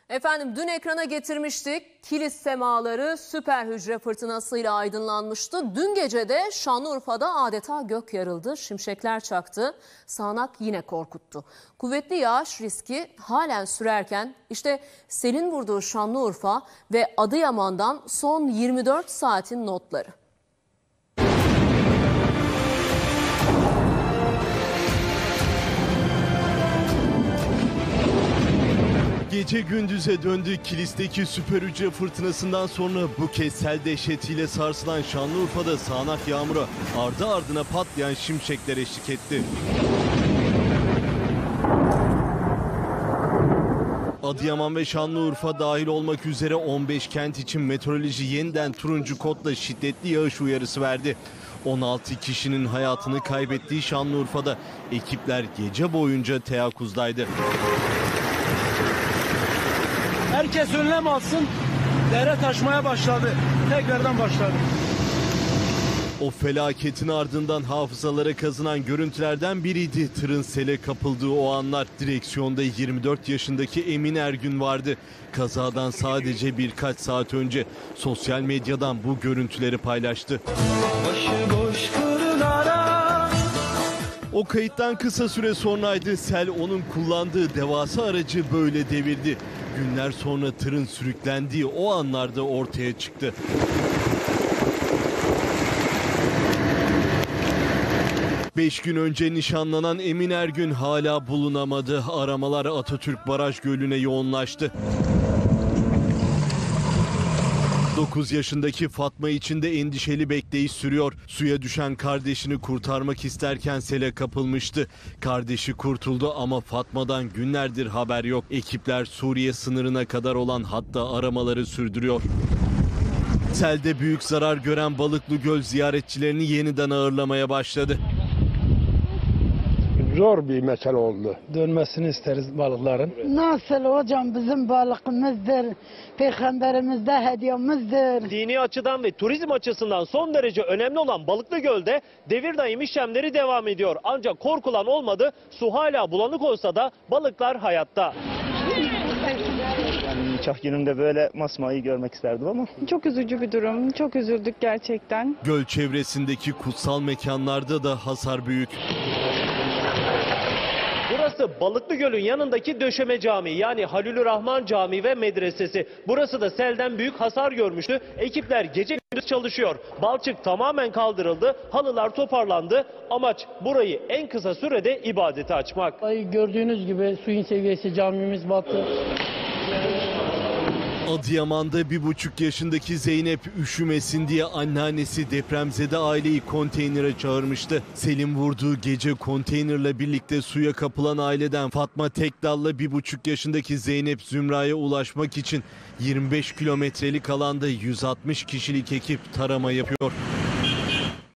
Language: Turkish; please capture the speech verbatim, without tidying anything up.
Efendim dün ekrana getirmiştik. Kilis semaları süper hücre fırtınasıyla aydınlanmıştı. Dün gece de Şanlıurfa'da adeta gök yarıldı. Şimşekler çaktı. Sağanak yine korkuttu. Kuvvetli yağış riski halen sürerken işte selin vurduğu Şanlıurfa ve Adıyaman'dan son yirmi dört saatin notları. Gece gündüze döndü. Kilis'teki süper hücre fırtınasından sonra bu kez sel dehşetiyle sarsılan Şanlıurfa'da sağanak yağmura ardı ardına patlayan şimşekler eşlik etti. Adıyaman ve Şanlıurfa dahil olmak üzere on beş kent için meteoroloji yeniden turuncu kodla şiddetli yağış uyarısı verdi. on altı kişinin hayatını kaybettiği Şanlıurfa'da ekipler gece boyunca teyakkuzdaydı. Herkes önlem alsın. Dere taşmaya başladı. Tekrardan başladı. O felaketin ardından hafızalara kazınan görüntülerden biriydi. Tırın sele kapıldığı o anlar. Direksiyonda yirmi dört yaşındaki Emin Ergün vardı. Kazadan sadece birkaç saat önce sosyal medyadan bu görüntüleri paylaştı. Başıboş kırlara. O kayıttan kısa süre sonraydı. Sel onun kullandığı devasa aracı böyle devirdi. Günler sonra tırın sürüklendiği o anlarda ortaya çıktı. Beş gün önce nişanlanan Emin Ergün hala bulunamadı. Aramalar Atatürk Baraj Gölü'ne yoğunlaştı. dokuz yaşındaki Fatma için de endişeli bekleyiş sürüyor. Suya düşen kardeşini kurtarmak isterken sele kapılmıştı. Kardeşi kurtuldu ama Fatma'dan günlerdir haber yok. Ekipler Suriye sınırına kadar olan hatta aramaları sürdürüyor. Selde büyük zarar gören Balıklıgöl ziyaretçilerini yeniden ağırlamaya başladı. Zor bir mesele oldu. Dönmesini isteriz balıkların. Nasıl hocam, bizim balıkımızdır, peygamberimiz de hediyemizdir. Dini açıdan ve turizm açısından son derece önemli olan Balıklıgöl'de devir daim işlemleri devam ediyor. Ancak korkulan olmadı. Su hala bulanık olsa da balıklar hayatta. Yani nikah gününde böyle masmayı görmek isterdim ama. Çok üzücü bir durum. Çok üzüldük gerçekten. Göl çevresindeki kutsal mekanlarda da hasar büyük. Burası Balıklıgöl'ün yanındaki Döşeme Camii, yani Halilürrahman Camii ve Medresesi. Burası da selden büyük hasar görmüştü. Ekipler gece gündüz çalışıyor. Balçık tamamen kaldırıldı, halılar toparlandı. Amaç burayı en kısa sürede ibadete açmak. Gördüğünüz gibi suyun seviyesi, camimiz battı. Adıyaman'da bir buçuk yaşındaki Zeynep üşümesin diye anneannesi depremzede aileyi konteynere çağırmıştı. Selin vurduğu gece konteynerle birlikte suya kapılan aileden Fatma Tekdal'la bir buçuk yaşındaki Zeynep Zümra'ya ulaşmak için yirmi beş kilometrelik alanda yüz altmış kişilik ekip tarama yapıyor.